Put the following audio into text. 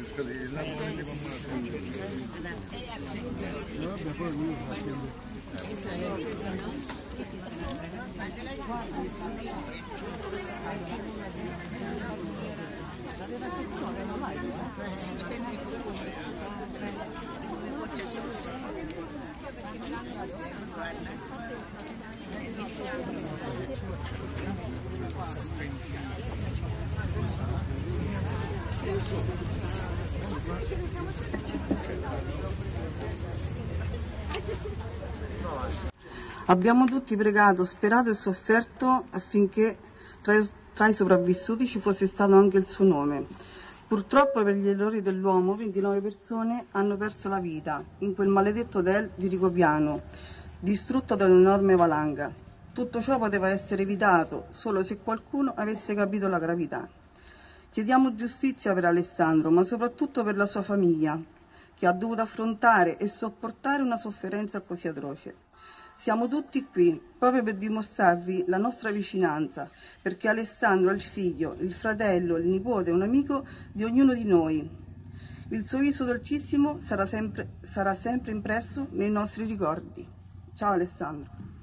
Abbiamo tutti pregato, sperato e sofferto affinché tra i sopravvissuti ci fosse stato anche il suo nome. Purtroppo per gli errori dell'uomo 29 persone hanno perso la vita in quel maledetto hotel di Rigopiano, distrutto da un'enorme valanga. Tutto ciò poteva essere evitato solo se qualcuno avesse capito la gravità. Chiediamo giustizia per Alessandro, ma soprattutto per la sua famiglia, che ha dovuto affrontare e sopportare una sofferenza così atroce. Siamo tutti qui proprio per dimostrarvi la nostra vicinanza, perché Alessandro è il figlio, il fratello, il nipote, un amico di ognuno di noi. Il suo viso dolcissimo sarà sempre impresso nei nostri ricordi. Ciao Alessandro.